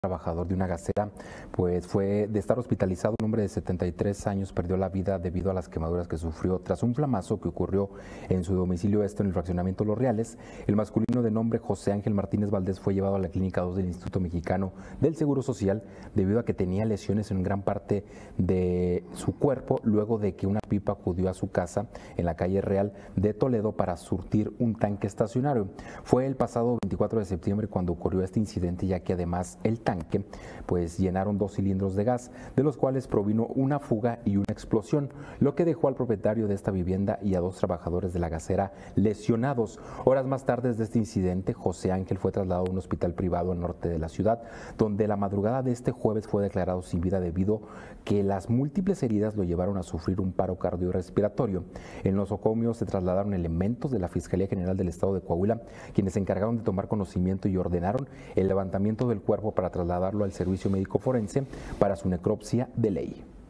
trabajador de una gasera, pues fue de estar hospitalizado. Un hombre de 73 años perdió la vida debido a las quemaduras que sufrió tras un flamazo que ocurrió en su domicilio, esto en el fraccionamiento Los Reales. El masculino de nombre José Ángel Martínez Valdés fue llevado a la Clínica 2 del Instituto Mexicano del Seguro Social debido a que tenía lesiones en gran parte de su cuerpo luego de que una pipa acudió a su casa en la calle Real de Toledo para surtir un tanque estacionario. Fue el pasado 24 de septiembre cuando ocurrió este incidente, ya que además el tanque pues llenaron 2 cilindros de gas, de los cuales provino una fuga y una explosión, lo que dejó al propietario de esta vivienda y a 2 trabajadores de la gasera lesionados. Horas más tarde de este incidente, José Ángel fue trasladado a un hospital privado al norte de la ciudad, donde la madrugada de este jueves fue declarado sin vida debido que las múltiples heridas lo llevaron a sufrir un paro cardiorrespiratorio. En los nosocomios se trasladaron elementos de la Fiscalía General del Estado de Coahuila, quienes se encargaron de tomar conocimiento y ordenaron el levantamiento del cuerpo para trasladarlo al servicio médico forense para su necropsia de ley.